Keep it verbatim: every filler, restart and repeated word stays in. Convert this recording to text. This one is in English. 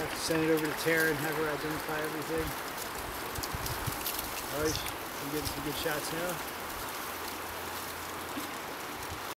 have to send it over to Tara and have her identify everything. Alright, I'm getting some good shots now.